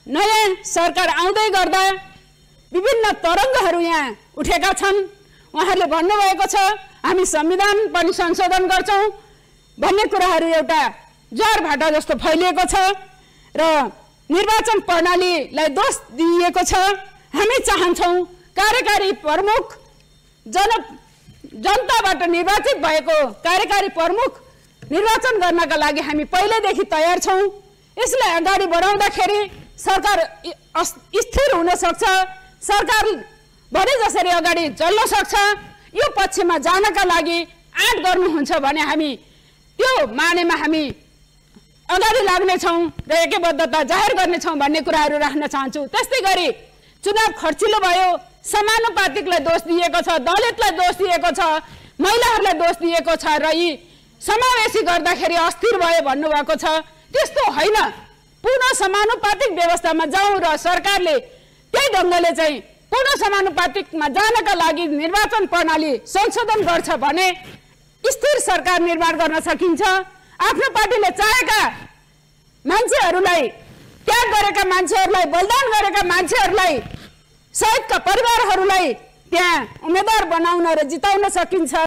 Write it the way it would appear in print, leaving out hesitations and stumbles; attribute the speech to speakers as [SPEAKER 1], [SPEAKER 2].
[SPEAKER 1] नयाँ सरकार आउँदै गर्दा विभिन्न तरङ्गहरू यहाँ उठेका छन्। उहाँहरूले भन्नुभएको छ हामी संविधान पनि संशोधन गर्छौं भन्ने कुराहरू एउटा ज्वार भाटा जस्तो फैलिएको छ र निर्वाचन प्रणालीलाई दोष दिइएको छ। हामी चाहन्छौं कार्यकारी प्रमुख जनताबाट निर्वाचित भएको कार्यकारी प्रमुख निर्वाचन गर्नका लागि हामी पहिलेदेखि तयार छौं। यसलाई अगाडि बढाउँदाखेरि सरकार स्थिर हुन सक्छ, सरकार भने जसरी अगाडि चल्न सक्छ। यो पक्षमा जानका लागि आँट गर्नुहुन्छ भने हामी त्यो मानेमा हामी अगाडि लाग्ने छौं र एकबद्धता जाहेर गर्ने छौं भन्ने कुराहरू राख्न चाहन्छु। त्यस्तै गरी चुनाव खर्चिलो भयो, समानुपातिकलाई दोष दिएको छ, दलितलाई दोष दिएको छ, महिलाहरूलाई दोष दिएको छ र यी समावेशी गर्दाखेरि अस्थिर भयो भन्नुभएको छ। त्यस्तो होइन, पुनः समानुपातिक व्यवस्थामा जाउँ र सरकारले त्यही ढंगले चाहिँ पुनः समानुपातिकमा जानका लागि निर्वाचन प्रणाली संशोधन गर्छ भने स्थिर सरकार निर्माण गर्न सकिन्छ। आफ्नो पार्टीले चाहेका मान्छेहरूलाई, त्याग गरेका मान्छेहरूलाई, बलिदान गरेका मान्छेहरूलाई, शहीदका परिवारहरूलाई त्यहाँ उम्मेदवार बनाउन र जिताउन सकिन्छ।